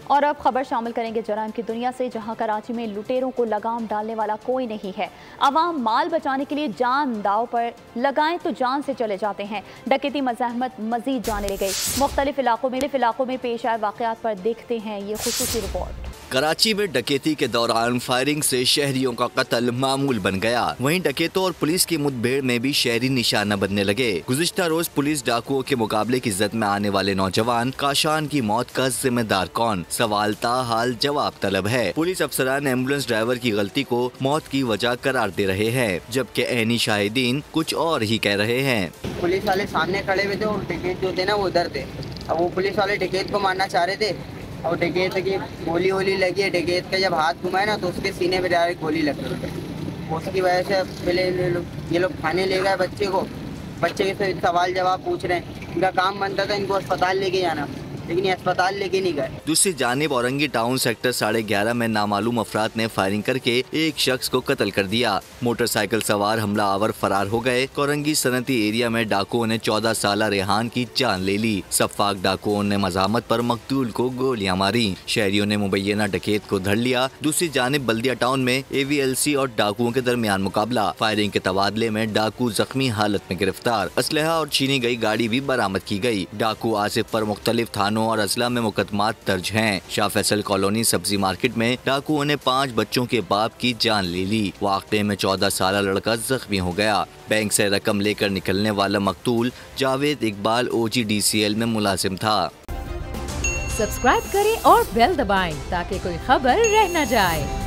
और अब खबर शामिल करेंगे जराइम की दुनिया से, जहां कराची में लुटेरों को लगाम डालने वाला कोई नहीं है। अवाम माल बचाने के लिए जान दाव पर लगाएं तो जान से चले जाते हैं। डकैती मज़ाहमत मजीद जाने ले गई। मुख्तलिफ इलाकों में पेश आए वाक़यात पर देखते हैं ये खुसूसी रिपोर्ट। कराची में डकैती के दौरान फायरिंग से शहरियों का कत्ल मामूल बन गया। वहीं डकैतों और पुलिस की मुठभेड़ में भी शहरी निशाना बनने लगे। गुज़िश्ता रोज पुलिस डाकुओं के मुकाबले की जद में आने वाले नौजवान काशान की मौत का जिम्मेदार कौन? सवाल ताहाल जवाब तलब है। पुलिस अफसरान एम्बुलेंस ड्राइवर की गलती को मौत की वजह करार दे रहे हैं, जबकि ऐनी शाहिदीन कुछ और ही कह रहे हैं। पुलिस वाले सामने खड़े हुए थे और डकैत जो थे ना वो उधर थे। अब वो पुलिस वाले डकैत को मारना चाह रहे थे और डकैत की गोली वोली लगी है। डकैत का जब हाथ घुमाए ना तो उसके सीने पे डायरेक्ट गोली लग गई। उसकी वजह से पहले ये लोग थाने ले गए बच्चे से सवाल जवाब पूछ रहे हैं। इनका काम बनता था इनको अस्पताल लेके जाना, लेकिन ये अस्पताल लेके नहीं गए। दूसरी जानिब औरंगी टाउन सेक्टर 11:30 में नामालूम अफराद ने फायरिंग करके एक शख्स को कत्ल कर दिया। मोटरसाइकिल सवार हमला आवर फरार हो गए। औरंगी सनती एरिया में डाकुओं ने 14 साल रेहान की जान ले ली। सफाक डाकुओं ने मज़ाहमत पर मकतूल को गोलियां मारी। शहरियों ने मुबैना डकैत को धर लिया। दूसरी जानिब बल्दिया टाउन में AVLC और डाकुओं के दरमियान मुकाबला। फायरिंग के तबादले में डाकू जख्मी हालत में गिरफ्तार। असलहा और छीनी गई गाड़ी भी बरामद की गई। डाकू आसिफ पर मुख्तलिफ थानों और अजला में मुकदमात दर्ज हैं। शाह फैसल कॉलोनी सब्जी मार्केट में डाकुओं ने 5 बच्चों के बाप की जान ले ली। वाक़े में 14 साल लड़का जख्मी हो गया। बैंक से रकम लेकर निकलने वाला मकतूल जावेद इकबाल OGDCL में मुलाजिम था। सब्सक्राइब करें और बेल दबाएं ताकि कोई खबर रह न जाए।